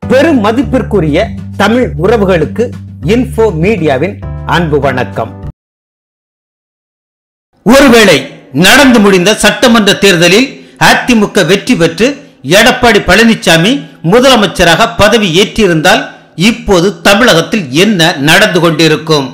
பெரும் மதிப்பிற்குரிய தமிழ் உறவுகளுக்கு இன்ஃபோ மீடியாவின் அன்பு வணக்கம். ஒருவேளை நடந்து முடிந்த சட்டமன்ற தேர்தலில் அதிமுக வெற்றி பெற்று எடப்பாடி பழனிசாமி முதலமைச்சராக பதவி ஏற்றிருந்தால் இப்போது தமிழகத்தில் என்ன நடந்து கொண்டிருக்கும்?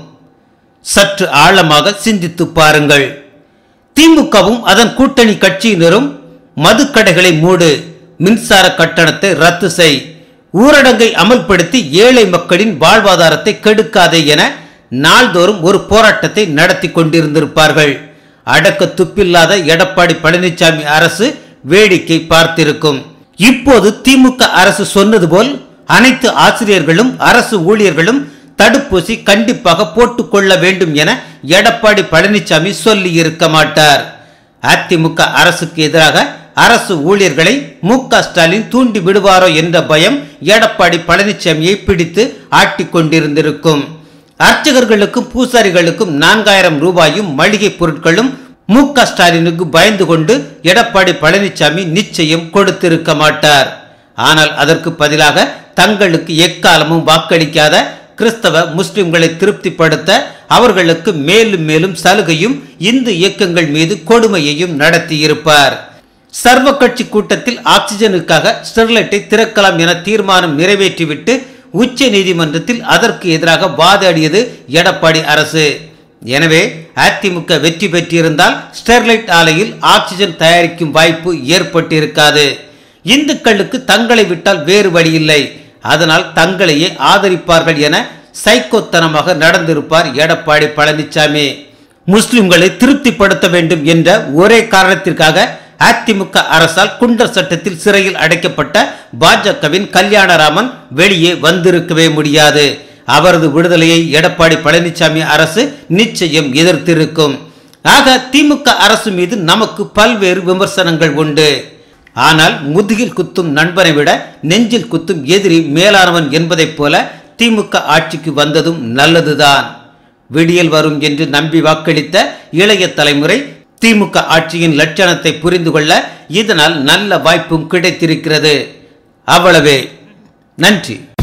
சற்று ஆழமாக சிந்தித்து பாருங்கள். திமுகவும் அதன் கூட்டணி கட்சியினரும் மதுக்கடைகளை மூடு, மின்சார கட்டணத்தை ரத்து செய், ஊரடங்கை அமல்படுத்தி ஏழை மக்களின் வாழ்வாதாரத்தை கெடுக்காதே என நாள்தோறும் ஒரு போராட்டத்தை நடத்தி கொண்டிருந்திருப்பார்கள். அடக்க துப்பில்லாத எடப்பாடி பழனிசாமி அரசு வேடிக்கை பார்த்திருக்கும். இப்போது திமுக அரசு சொன்னது போல் அனைத்து ஆசிரியர்களும் அரசு ஊழியர்களும் தடுப்பூசி கண்டிப்பாக போட்டுக் கொள்ள வேண்டும் என எடப்பாடி பழனிசாமி சொல்லி இருக்க மாட்டார். அதிமுக அரசுக்கு எதிராக அரசு ஊழியர்களை மு.க. ஸ்டாலின் தூண்டி விடுவாரோ என்ற பயம் எடப்பாடி பழனிசாமியை பிடித்து ஆட்டிக் கொண்டிருந்திருக்கும். அர்ச்சகர்களுக்கும் பூசாரிகளுக்கும் 4000 ரூபாயும் மளிகை பொருட்களும் மு.க. ஸ்டாலினுக்கு பயந்து கொண்டு எடப்பாடி பழனிசாமி நிச்சயம் கொடுத்திருக்க மாட்டார். ஆனால் அதற்கு பதிலாக தங்களுக்கு எக்காலமும் வாக்களிக்காத கிறிஸ்தவ முஸ்லிம்களை திருப்திப்படுத்த அவர்களுக்கு மேலும் மேலும் சலுகையும் இந்து இயக்கங்கள் மீது கொடுமையையும் நடத்தியிருப்பார். சர்வ கட்சி கூட்டத்தில் ஆக்சிஜனுக்காக ஸ்டெர்லைட்டை திறக்கலாம் என தீர்மானம் நிறைவேற்றிவிட்டு உச்ச நீதிமன்றத்தில் அதற்கு எதிராக வாதாடியது எடப்பாடி அரசு. எனவே அதிமுக வெற்றி பெற்றிருந்தால் ஸ்டெர்லைட் ஆலையில் ஆக்சிஜன் தயாரிக்கும் வாய்ப்பு ஏற்பட்டிருக்காது. இந்துக்களுக்கு தங்களை விட்டால் வேறு வழியில்லை, அதனால் தங்களையே ஆதரிப்பார்கள் என சைக்கோத்தனமாக நடந்திருப்பார் எடப்பாடி பழனிசாமி. முஸ்லிம்களை திருப்திப்படுத்த வேண்டும் என்ற ஒரே காரணத்திற்காக அதிமுக அரசால் குண்டர் சட்டத்தில் சிறையில் அடைக்கப்பட்ட பாஜகவின் கல்யாணராமன் வெளியே வந்திருக்கவே முடியாது. அவரது விடுதலையை எடப்பாடி பழனிசாமி அரசு நிச்சயம் எதிர்த்திருக்கும். ஆக திமுக அரசு மீது நமக்கு பல்வேறு விமர்சனங்கள் உண்டு. ஆனால் முதுகில் குத்தும் நண்பனை விட நெஞ்சில் குத்தும் எதிரி மேலானவன் என்பதைப் போல திமுக ஆட்சிக்கு வந்ததும் நல்லதுதான். விடியல் வரும் என்று நம்பி வாக்களித்த இளைய தலைமுறை திமுக ஆட்சியின் லட்சணத்தை புரிந்து கொள்ள இதனால் நல்ல வாய்ப்பும் கிடைத்திருக்கிறது. அவ்வளவே. நன்றி.